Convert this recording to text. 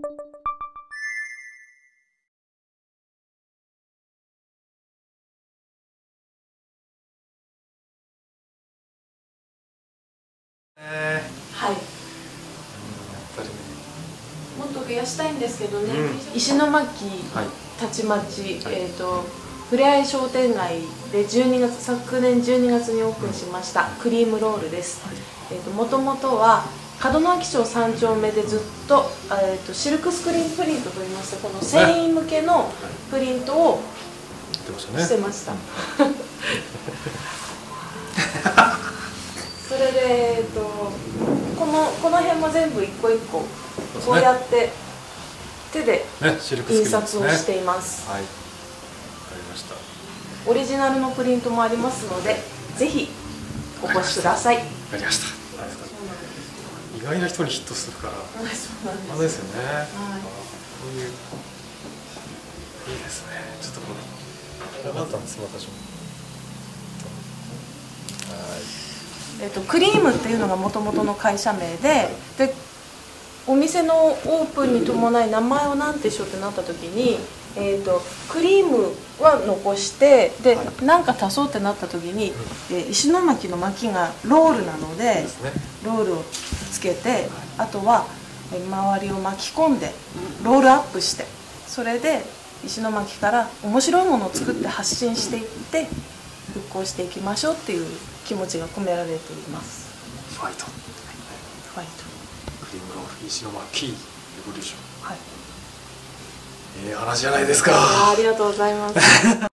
はい。もっと増やしたいんですけどね、石巻たちまち、ふれあい商店街で昨年12月にオープンしましたクリームロールです。もともとは門野秋町3丁目でずっと、シルクスクリーンプリントといいまして、この繊維向けのプリントをしてました。それで、この辺も全部一個一個こうやって手で印刷をしています。 はい、わかりました。 オリジナルのプリントもありますので、ぜひお越しください。わかりました。意外な人にヒットするから。そうですよね。こういういいですね。ちょっとこれ頑張ったんです、私も。 クリームっていうのがもともとの会社名で、お店のオープンに伴い名前を何てしようってなった時に、クリームは残して、で何か足そうってなった時に、石巻の巻がロールなので、ロールをつけて、あとは周りを巻き込んでロールアップして、それで石巻から面白いものを作って発信していって復興していきましょうっていう気持ちが込められています。 ファイト、 ファイト、 クリームロール石巻レボリューション。 はい、 話じゃないですか。 ありがとうございます。